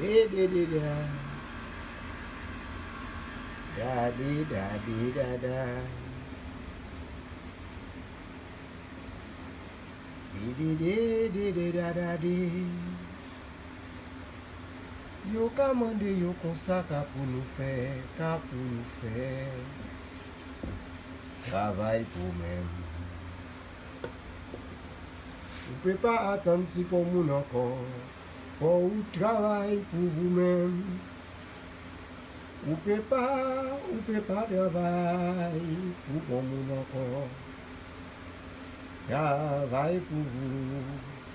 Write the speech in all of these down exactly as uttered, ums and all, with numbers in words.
Eh, de, de, da. Da, de, da, de, da, da. De, de, de, de, de, da, da, de. Yo kamande yo konsa ka pou nou fè, ka pou nou fè. Travail pou mèm. Ou pe pa atan si pou moun ankon. Faut ou travail pour vous-même. Ou peut pas, ou peut pas travailler pour bon monde encore. Travail pour vous.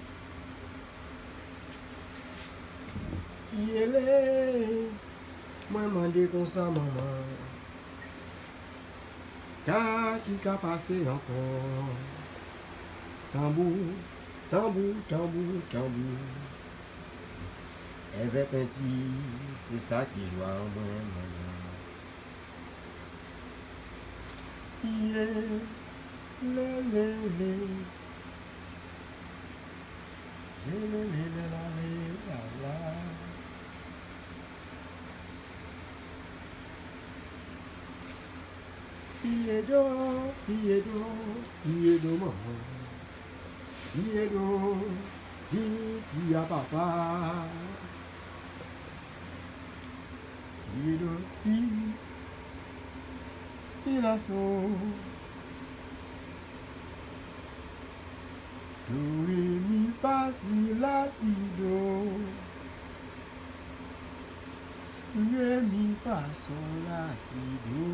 Il est, moi demandé comme ça maman. Car qui qu'a passé encore. Tambour, tambour, tambour, tambour. Avec un petit, c'est ça qui joue en moi, maman. Yeah, le, le, le. Je, le, le, le, la, le, la, la. Piedo, piedo, piedo, maman. Piedo, titi à papa. Tiro, pi, pi la so. Do, re, mi, fa, si, la, si, do. Re, mi, fa, sol, la, si, do.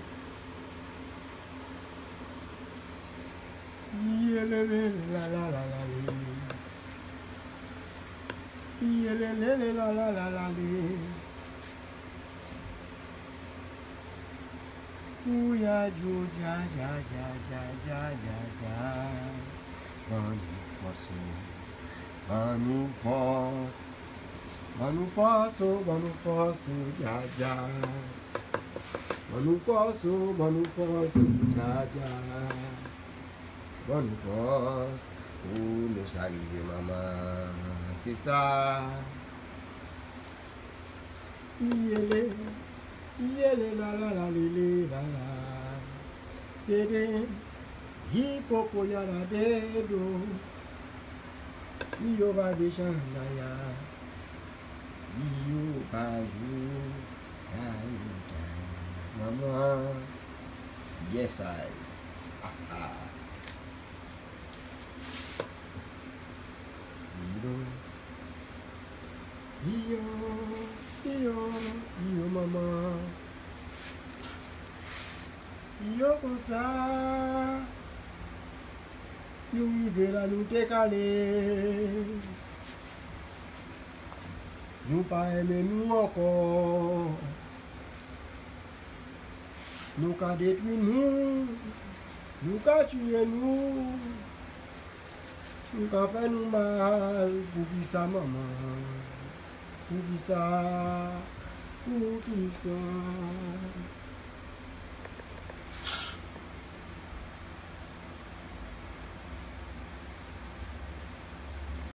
Ye, le, le, la, la, la, la, le. Ye, le, le, le, la, la, la, la, le. Ouya, jo, ja, ja, ja, ja, ja, ja, ja. Banou fosso, banou fosso, banou fosso, banou fosso, ja, ja. Banou fosso, banou fosso, ja, ja. Banou fosso, où nous arrivons, maman, c'est ça. Yele, yele, la, la, la, lele, la, la. Dede. Hippopo yara dedo, si yo va de chandaya, yo ba yo, ayo mama, yes I, ah ah, sido, yo, yo, yo mama, yo cosa. Nous vivons là, nous décaler. Nous pas aimer nous encore. Nous qu'a détruit nous. Nous qu'a tué nous. Nous qu'a fait nous mal. Pour qui ça maman? Pour qui ça? Pour qui ça?